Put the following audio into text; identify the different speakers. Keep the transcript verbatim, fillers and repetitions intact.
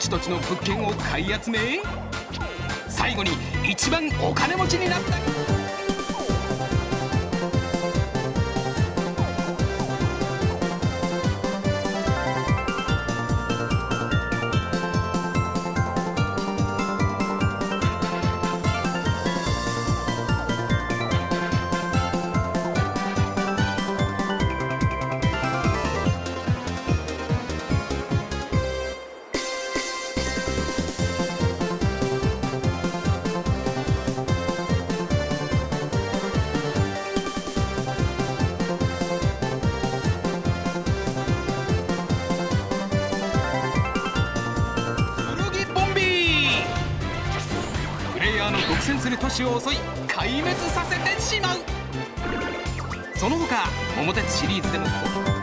Speaker 1: ち土地の物件を買い集め、最後に一番お金持ちになった。独占する都市を襲い壊滅させてしまう。その他桃鉄シリーズでも